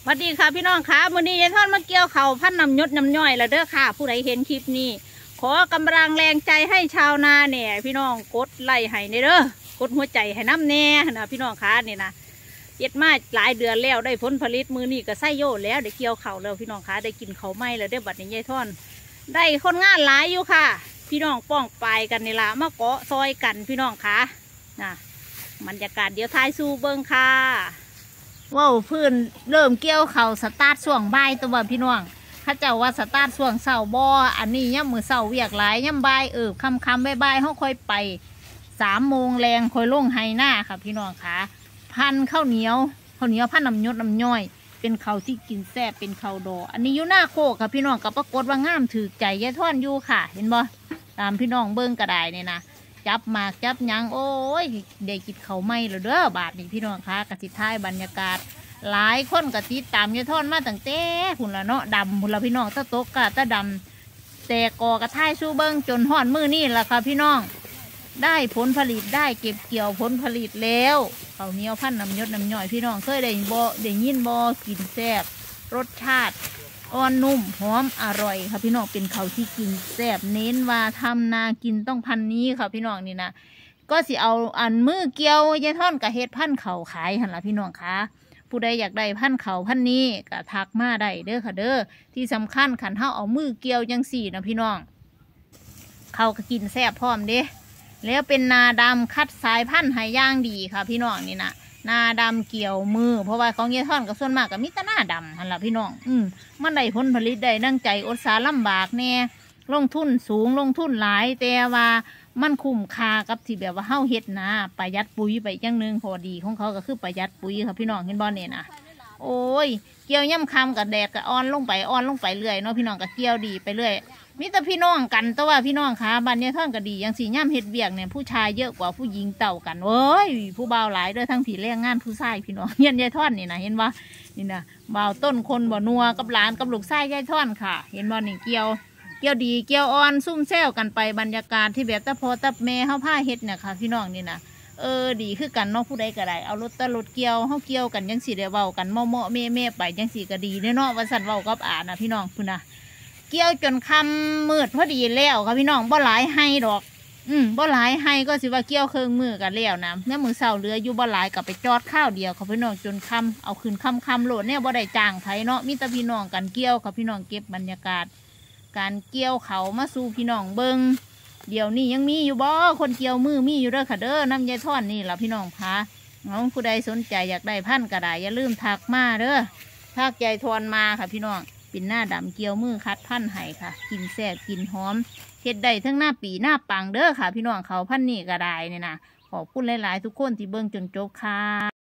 วัสดีค่ะพี่น้องค่ะมื้อนี้ยายทอดมาเกี่ยวเขาพันน้ำยศน้ำย่อยแล้วเด้อค่ะผู้ใดเห็นคลิปนี้ขอกำลังแรงใจให้ชาวนาเนี่ยพี่น้องกดไลค์ให้เด้อกดหัวใจให้น้ำแน่นะพี่น้องค่ะนี่นะเย็ดมาหลายเดือนแล้วได้ผลผลิตมือนี่ก็ไส้โย่แล้วได้เกี่ยวเขาแล้วพี่น้องค่ะได้กินเขาไม่แล้วได้บัดนี้ยายทอดได้คนงานหลายอยู่ค่ะพี่น้องป้องปลายกันนี่ละมาเกาะซอยกันพี่น้องค่ะนะบรรยากาศเดี๋ยวท้ายสู่เบิ้งค่ะว้าวพื้นเริ่มเกี่ยวเขาสตาร์ทช่วงบ่ายตัวพี่น้องข้าเจ้าว่าสตาร์ทช่วงเสาร์บ่อันนี้ย่ำมือเสาร์เวียกหลายย่ำบ่ายคำบ่ายเขาค่อยไป3 โมงแรงค่อยลงไฮหน้าค่ะพี่น้องค่ะพันข้าวเหนียวพันน้ำยศน้ำย่อยเป็นเขาที่กินแซ่บเป็นเขาดออันนี้อยู่หน้าโคกค่ะพี่น้องกับปรากฏว่างามถือใจยายท่อนอยู่ค่ะเห็นบ่ตามพี่น้องเบิ้งกระไดเนี่ยนะจับหมากจับยังโอ้ยได้กินเขาไม่หรือเด้อบาทนี่พี่น้องคะกะทิท้ายบรรยากาศหลายคนกะทิตามยายท่อนมาตั้งแต่หุ่นละเนาะดำหุ่นละพี่น้องตะโตกกะตะดำแต่กอกระท้ายสู้เบิ้งจนห่อนมือนี่แหละค่ะพี่น้องได้ผลผลิตได้เก็บเกี่ยวผลผลิตแล้วเขาเหนียวพันน้ำยศน้ำย่อยพี่น้องเคยได้บ่ได้ยินบ่กินแซ่บรสชาติอ่อนนุ่มหอมอร่อยค่ะพี่น้องเป็นเขาที่กินแซ่บเน้นว่าทำนากินต้องพันนี้ค่ะพี่น้องนี่นะก็สิเอาอันมือเกี่ยวยายท่อนกับเฮ็ดพันเขาขายหันละพี่น้องคะผู้ใดอยากได้พันเขาพันนี้ก็ทักมาได้เด้อค่ะเด้อที่สำคัญขันเท้าเอามือเกี่ยวจังสี่นะพี่น้องเขาก็กินแซ่บพร้อมเด้แล้วเป็นนาดำคัดสายพันธุ์ให้ย่างดีค่ะพี่น้องนี่นะนาดำเกี่ยวมือเพราะว่าของยายท่อนกับส่วนมากกับมิตรหน้าดำหันละพี่น้องมันได้ผลผลิตได้ดังใจอดสาลำบากแน่ลงทุนสูงลงทุนหลายแต่ว่ามันคุ้มค่ากับที่แบบว่าเฮาเฮ็ดนะประหยัดปุ๋ยไปจังนึงพอดีของเขาก็คือประหยัดปุ๋ยค่ะพี่น้องเห็นบ่เนี่ยนะโอ้ยเกี่ยวย่ำคำกับแดดกับอ่อนลงไปเรื่อยเนาะพี่น้องกับเกี่ยวดีไปเรื่อยมิตรพี่น้องกันแต่ว่าพี่น้องคะบ้านยายท่อนก็ดีอย่างสีย่ำเฮ็ดเบียกเนี่ยผู้ชายเยอะกว่าผู้หญิงเต่ากันเว้ยผู้บ่าวหลายด้วยทั้งผีแรงงานผู้ชายพี่น้องเฮียนยายท่อนนี่นะเห็นว่านี่นะบ่าวต้นคนบ่นัวกับหลานกับลูกชายยายท่อนค่ะเห็นว่านี่เกี่ยวดีเกี่ยวอ่อนซุ่มแซวกันไปบรรยากาศที่แบบตะพอตะแม่เฮาผ้าเฮ็ดเนี่ยค่ะพี่น้องนี่นะดีคือกันเนาะผู้ใดก็ได้เอารถเกี่ยวเฮาเกี่ยวกันยังสีได้เว้ากันเมาะเม่ไปยังสีก็ดีเนาะว่าสั่นเว้ากับอานะพี่น้องพุ่นนะเกี่ยวจนคำมืดพอดีแล้วค่ะพี่น้องบ่หลายให้ดอกบ่หลายให้ก็สิว่าเกี่ยวเครื่องมือกันแล้วนะเมื่อมือเสาเรืออยู่บ่หลายกับไปจอดข้าวเดียวค่ะพี่น้องจนคำเอาคืนคำโหลดเนี่ยบ่ได้จ้างไผเนาะมีแต่พี่น้องกันเกี่ยวค่ะพี่น้องเก็บบรรยากาศการเกี่ยวเขามาสู่พี่น้องเบิงเดี๋ยวนี้ยังมีอยู่บ่คนเกี่ยวมือมีอยู่เด้อค่ะเด้อน้ำยายท่อนนี่ล่ะพี่น้องพาน้องผู้ใดสนใจอยากได้พันกระดาษอย่าลืมทักมาเด้อทักยายทอนมาค่ะพี่น้องเป็นหน้าดำเกี่ยวมือคัดพันไห้ค่ะกินแซ่บกินหอมเฮ็ดได้ทั้งหน้าปีหน้าปังเด้อค่ะพี่น้องเขาพันนี่กระไดเนี่ยนะขอบคุณหลายๆทุกคนที่เบิ่งจนจบค่ะ